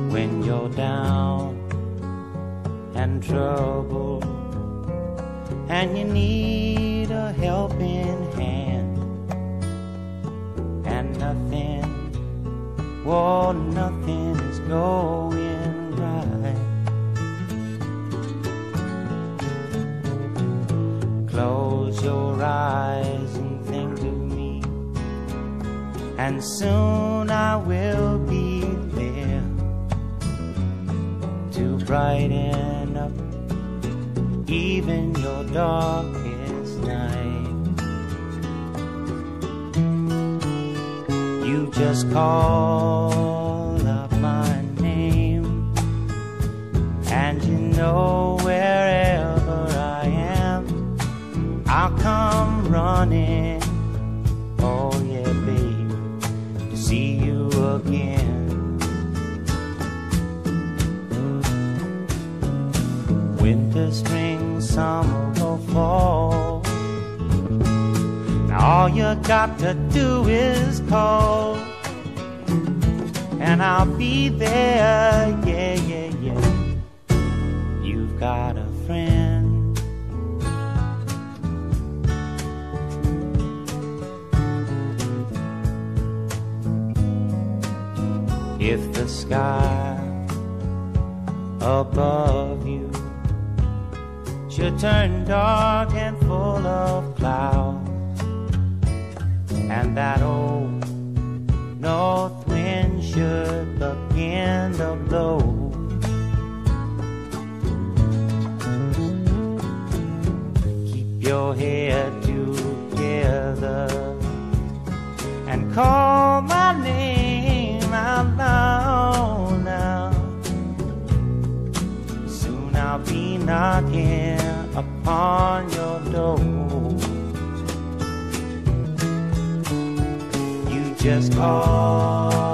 when you're down and troubled and you need a helping hand, and nothing, oh, nothing is going right. Close your eyes and think of me, and soon I will be there to brighten up even your darkest night. You just call out my name, and you know wherever I am, I'll come running, oh yeah babe, to see you again. Winter, spring, summer or fall, now all you got to do is call, and I'll be there, yeah, yeah, yeah. You've got a friend. If the sky above you should turn dark and full of clouds, and that old north wind should begin to blow, keep your head together and call my name out loud now. Soon I'll be knocking upon your door. You just call